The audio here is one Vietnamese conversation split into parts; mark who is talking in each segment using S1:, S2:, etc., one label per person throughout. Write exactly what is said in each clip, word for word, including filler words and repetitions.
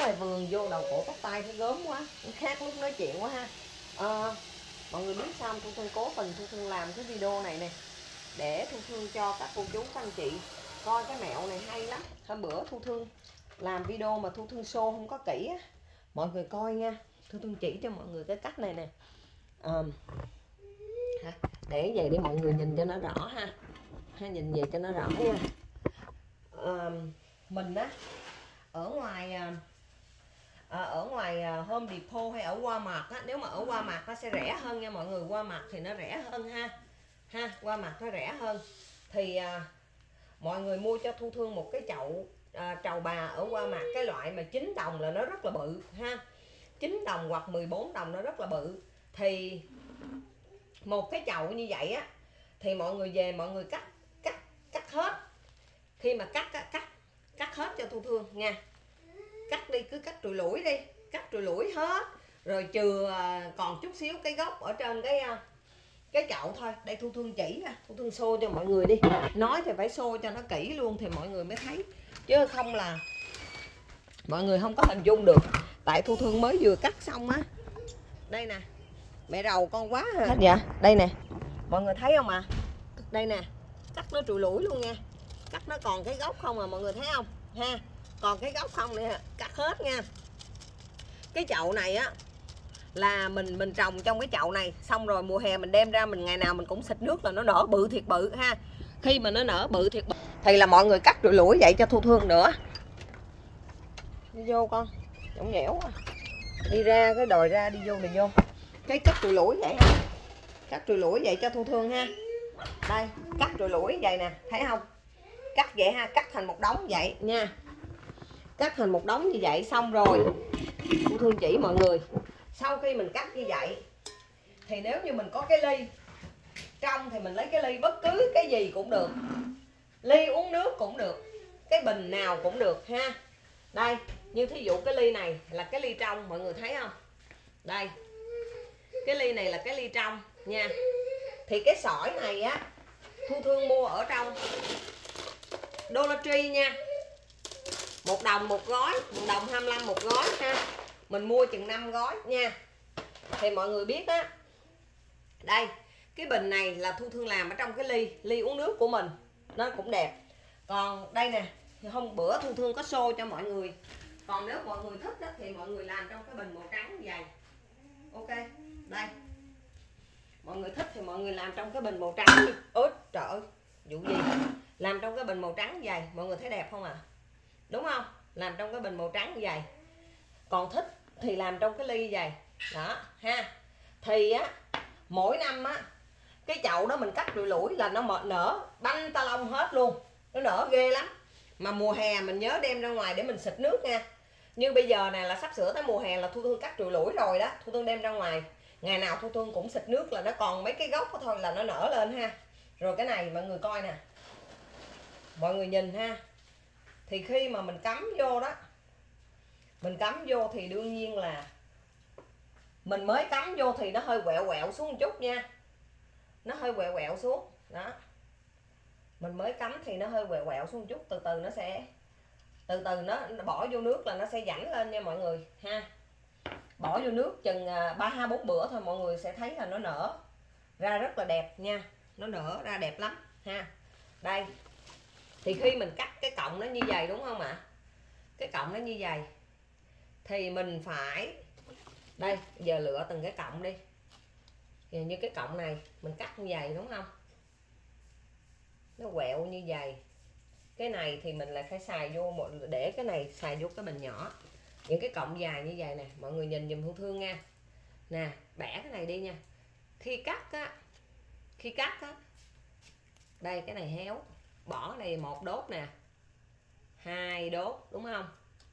S1: ngoài vườn vô đầu cổ tóc tay thấy gớm quá, khác lúc nói chuyện quá ha. À, mọi người biết sao Thu Thương cố tình Thu Thương làm cái video này nè, để Thu Thương cho các cô chú các anh chị coi cái mẹo này hay lắm. Hôm bữa Thu Thương làm video mà Thu Thương show không có kỹ á, mọi người coi nha. Thu Thương chỉ cho mọi người cái cách này nè, à, để vậy để mọi người nhìn cho nó rõ ha, ha nhìn về cho nó rõ nha. À, mình á ở ngoài à, ở ngoài Home Depot hay ở Walmart á, nếu mà ở Walmart nó sẽ rẻ hơn nha mọi người. Walmart thì nó rẻ hơn ha, ha Walmart nó rẻ hơn. Thì à, mọi người mua cho Thu Thương một cái chậu à, trầu bà ở Walmart, cái loại mà chín đồng là nó rất là bự ha, chín đồng hoặc mười bốn đồng nó rất là bự. Thì một cái chậu như vậy á thì mọi người về mọi người cắt cắt cắt hết. Khi mà cắt cắt cắt, cắt hết cho Thu Thương nha, cắt đi, cứ cắt trùi lủi đi, cắt trùi lủi hết rồi, trừ còn chút xíu cái gốc ở trên cái cái chậu thôi. Đây Thu Thương chỉ ra, Thu Thương show cho mọi người đi, nói thì phải show cho nó kỹ luôn thì mọi người mới thấy, chứ không là mọi người không có hình dung được. Tại Thu Thương mới vừa cắt xong á. Đây nè, mẹ rầu con quá hả? Hết dạ. Đây nè, mọi người thấy không ạ? À? Đây nè, cắt nó trùi lủi luôn nha, cắt nó còn cái gốc không à, mọi người thấy không ha, còn cái gốc không nè, cắt hết nha. Cái chậu này á là mình mình trồng trong cái chậu này, xong rồi mùa hè mình đem ra, mình ngày nào mình cũng xịt nước là nó nở bự thiệt bự ha. Khi mà nó nở bự thiệt bự thì là mọi người cắt trùi lủi vậy cho Thu Thương nữa. Đi vô con, nhõng nhẽo quá. Đi ra cái đòi ra, đi vô đi vô. Cái cắt trùi lủi vậy ha, cắt trùi lủi vậy cho Thu Thương ha. Đây, cắt trùi lủi vậy nè, thấy không? Cắt vậy ha, cắt thành một đống vậy nha, cắt thành một đống như vậy. Xong rồi Thu Thương chỉ mọi người, sau khi mình cắt như vậy thì nếu như mình có cái ly trong thì mình lấy cái ly, bất cứ cái gì cũng được, ly uống nước cũng được, cái bình nào cũng được ha. Đây, như thí dụ cái ly này là cái ly trong, mọi người thấy không? Đây, cái ly này là cái ly trong nha. Thì cái sỏi này á Thu Thương mua ở trong Dollar Tree nha, một đồng một gói, một đồng hai mươi lăm một gói ha. Mình mua chừng năm gói nha. Thì mọi người biết á, đây cái bình này là Thu Thương làm ở trong cái ly ly uống nước của mình, nó cũng đẹp. Còn đây nè, hôm bữa Thu Thương có show cho mọi người. Còn nếu mọi người thích á, thì mọi người làm trong cái bình màu trắng như vậy. Ok, đây mọi người thích thì mọi người làm trong cái bình màu trắng. Ôi trời ơi, vụ gì, làm trong cái bình màu trắng như vậy, mọi người thấy đẹp không ạ? À? Đúng không? Làm trong cái bình màu trắng như vậy. Còn thích thì làm trong cái ly như vậy đó ha. Thì á mỗi năm á cái chậu đó mình cắt trụi lủi là nó nở banh ta lông hết luôn, nó nở ghê lắm. Mà mùa hè mình nhớ đem ra ngoài để mình xịt nước nha. Như bây giờ này là sắp sửa tới mùa hè là Thu Thương cắt trụi lủi rồi đó, Thu Thương đem ra ngoài ngày nào Thu Thương cũng xịt nước là nó còn mấy cái gốc đó thôi là nó nở lên ha. Rồi cái này mọi người coi nè, mọi người nhìn ha. Thì khi mà mình cắm vô đó, mình cắm vô thì đương nhiên là mình mới cắm vô thì nó hơi quẹo quẹo xuống một chút nha, nó hơi quẹo quẹo xuống đó. Mình mới cắm thì nó hơi quẹo quẹo xuống một chút, từ từ nó sẽ từ từ nó, nó bỏ vô nước là nó sẽ dãnh lên nha mọi người ha. Bỏ vô nước chừng ba hai bốn bữa thôi mọi người sẽ thấy là nó nở ra rất là đẹp nha, nó nở ra đẹp lắm ha. Đây thì khi mình cắt cái cọng nó như vậy đúng không ạ? À? Cái cọng nó như vậy thì mình phải, đây giờ lựa từng cái cọng đi. Giờ như cái cọng này mình cắt như vậy đúng không? Nó quẹo như vậy. Cái này thì mình lại phải xài vô một, để cái này xài vô cái bình nhỏ. Những cái cọng dài như vậy nè, mọi người nhìn dùm Thu Thương nha. Nè, bẻ cái này đi nha. Khi cắt á, khi cắt á, đây cái này héo, bỏ này một đốt nè, hai đốt đúng không?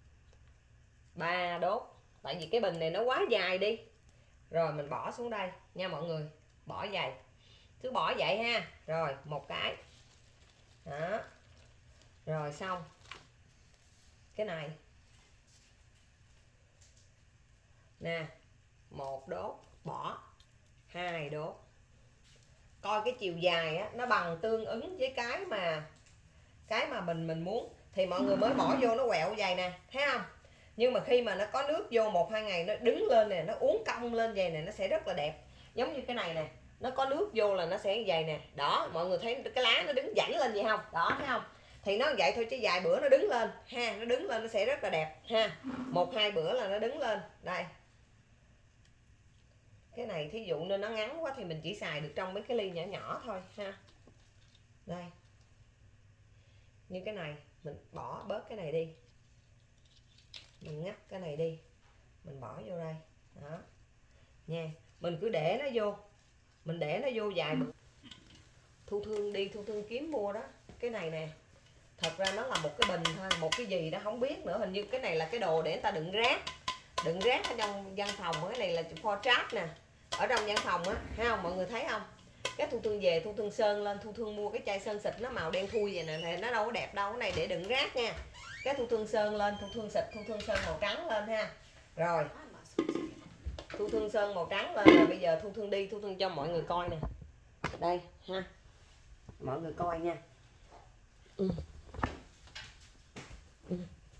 S1: Ba đốt. Tại vì cái bình này nó quá dài đi. Rồi mình bỏ xuống đây nha mọi người, bỏ vậy. Cứ bỏ vậy ha. Rồi một cái. Đó. Rồi xong. Cái này. Nè, một đốt, bỏ, hai đốt. Coi cái chiều dài á nó bằng tương ứng với cái mà cái mà mình mình muốn thì mọi người mới bỏ vô nó quẹo vậy nè, thấy không? Nhưng mà khi mà nó có nước vô một hai ngày nó đứng lên nè, nó uốn cong lên vậy nè, nó sẽ rất là đẹp. Giống như cái này nè, nó có nước vô là nó sẽ như vậy nè. Đó, mọi người thấy cái lá nó đứng dãnh lên vậy không? Đó, thấy không? Thì nó vậy thôi chứ vài bữa nó đứng lên ha, nó đứng lên nó sẽ rất là đẹp ha. Một hai bữa là nó đứng lên. Đây. Cái này thí dụ nên nó ngắn quá thì mình chỉ xài được trong mấy cái ly nhỏ nhỏ thôi ha. Đây. Như cái này mình bỏ bớt cái này đi, mình ngắt cái này đi, mình bỏ vô đây đó nha. Mình cứ để nó vô, mình để nó vô vài bữa. Thu Thương đi Thu Thương kiếm mua đó, cái này nè, thật ra nó là một cái bình thôi, một cái gì đó không biết nữa. Hình như cái này là cái đồ để người ta đựng rác, đựng rác ở trong văn phòng. Cái này là for trap nè, ở trong văn phòng á, thấy không mọi người thấy không? Cái Thu Thương về Thu Thương sơn lên, Thu Thương mua cái chai sơn xịt nó màu đen thui vậy nè, thì nó đâu có đẹp đâu. Cái này để đựng rác nha. Cái Thu Thương sơn lên, Thu Thương xịt, Thu Thương sơn màu trắng lên ha. Rồi Thu Thương sơn màu trắng lên rồi. Bây giờ Thu Thương đi, Thu Thương cho mọi người coi nè. Đây ha, mọi người coi nha. ừ. Ừ.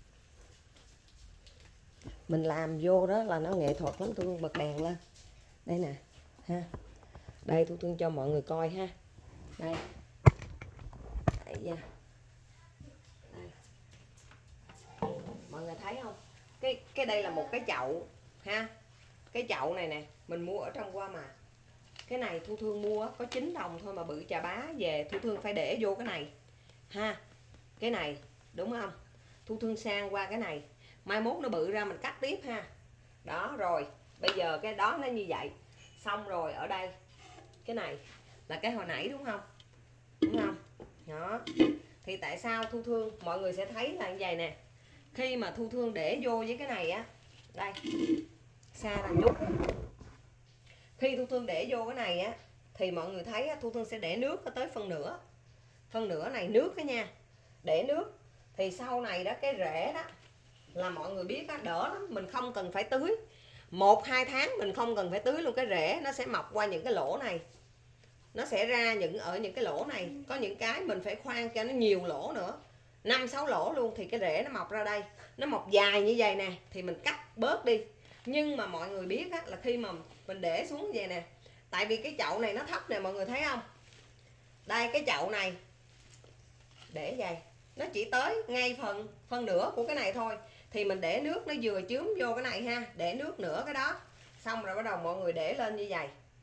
S1: Mình làm vô đó là nó nghệ thuật lắm. Thu Thương bật đèn lên đây nè ha. Đây Thu Thương cho mọi người coi ha. Đây, đây nha. Đây. Mọi người thấy không? Cái cái đây là một cái chậu ha. Cái chậu này nè, mình mua ở trong Walmart. Cái này Thu Thương mua có chín đồng thôi mà bự chà bá, về Thu Thương phải để vô cái này ha. Cái này đúng không? Thu Thương sang qua cái này, mai mốt nó bự ra mình cắt tiếp ha. Đó rồi, bây giờ cái đó nó như vậy. Xong rồi ở đây cái này là cái hồi nãy đúng không? Đúng không? Đó. Thì tại sao Thu Thương mọi người sẽ thấy là như vậy nè. Khi mà Thu Thương để vô với cái này á, đây, xa là chút. Khi Thu Thương để vô cái này á thì mọi người thấy á, Thu Thương sẽ để nước tới phân nửa. Phân nửa này nước đó nha. Để nước thì sau này đó cái rễ đó là mọi người biết á, đỡ lắm, mình không cần phải tưới. Một hai tháng mình không cần phải tưới luôn, cái rễ nó sẽ mọc qua những cái lỗ này. Nó sẽ ra những ở những cái lỗ này. Có những cái mình phải khoan cho nó nhiều lỗ nữa, năm sáu lỗ luôn, thì cái rễ nó mọc ra đây. Nó mọc dài như vậy nè thì mình cắt bớt đi. Nhưng mà mọi người biết á, là khi mà mình để xuống như vậy nè, tại vì cái chậu này nó thấp nè, mọi người thấy không? Đây cái chậu này để vậy, nó chỉ tới ngay phần phân nửa của cái này thôi. Thì mình để nước nó vừa chướm vô cái này ha, để nước nữa cái đó. Xong rồi bắt đầu mọi người để lên như vậy.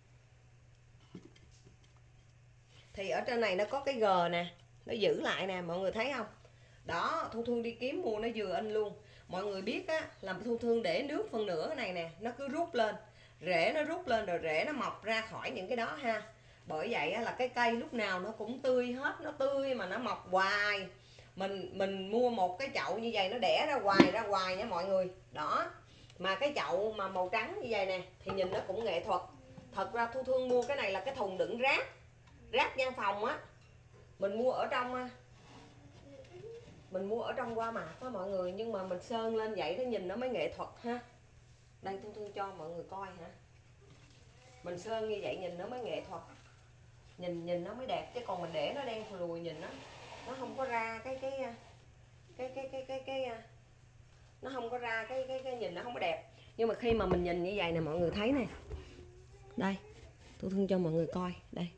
S1: Thì ở trên này nó có cái G nè, nó giữ lại nè, mọi người thấy không? Đó, Thu Thương đi kiếm mua nó vừa in luôn. Mọi người biết á, làm Thu Thương để nước phân nửa cái này nè, nó cứ rút lên, rễ nó rút lên rồi rễ nó mọc ra khỏi những cái đó ha. Bởi vậy á, là cái cây lúc nào nó cũng tươi hết, nó tươi mà nó mọc hoài. Mình mình mua một cái chậu như vậy nó đẻ ra hoài ra hoài nha mọi người. Đó. Mà cái chậu mà màu trắng như vậy nè thì nhìn nó cũng nghệ thuật. Thật ra Thu Thương mua cái này là cái thùng đựng rác, rác văn phòng á. Mình mua ở trong Mình mua ở trong Walmart đó mọi người, nhưng mà mình sơn lên vậy nó nhìn nó mới nghệ thuật ha. Đây Thu Thương cho mọi người coi hả. Mình sơn như vậy nhìn nó mới nghệ thuật. Nhìn nhìn nó mới đẹp, chứ còn mình để nó đen lùi nhìn nó nó không có ra cái cái cái cái cái cái cái nó không có ra cái cái cái nhìn nó không có đẹp. Nhưng mà khi mà mình nhìn như vậy nè mọi người thấy nè. Đây, Thu Thương cho mọi người coi, đây.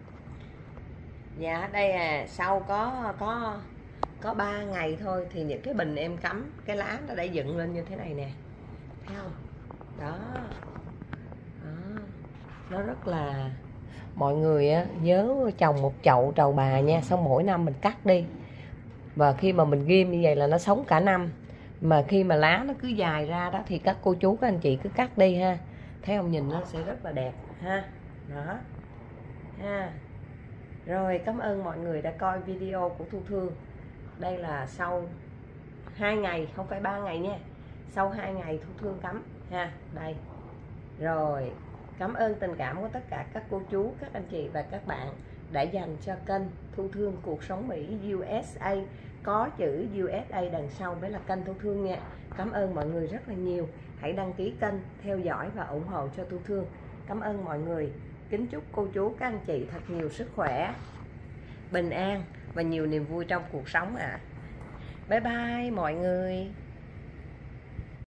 S1: Dạ, đây à, sau có có có ba ngày thôi thì những cái bình em cắm cái lá nó đã dựng lên như thế này nè. Thấy không? Đó. Đó. Nó rất là, mọi người á nhớ trồng một chậu trầu bà nha, xong mỗi năm mình cắt đi. Và khi mà mình ghim như vậy là nó sống cả năm. Mà khi mà lá nó cứ dài ra đó thì các cô chú các anh chị cứ cắt đi ha. Thấy không, nhìn nó sẽ rất là đẹp ha. Đó. Ha. Rồi, cảm ơn mọi người đã coi video của Thu Thương. Đây là sau hai ngày, không phải ba ngày nha. Sau hai ngày Thu Thương cắm ha. Đây. Rồi, cảm ơn tình cảm của tất cả các cô chú, các anh chị và các bạn đã dành cho kênh Thu Thương Cuộc Sống Mỹ u ét a. Có chữ u ét a đằng sau mới là kênh Thu Thương nha. Cảm ơn mọi người rất là nhiều. Hãy đăng ký kênh, theo dõi và ủng hộ cho Thu Thương. Cảm ơn mọi người. Kính chúc cô chú các anh chị thật nhiều sức khỏe, bình an và nhiều niềm vui trong cuộc sống ạ. À. Bye bye mọi người.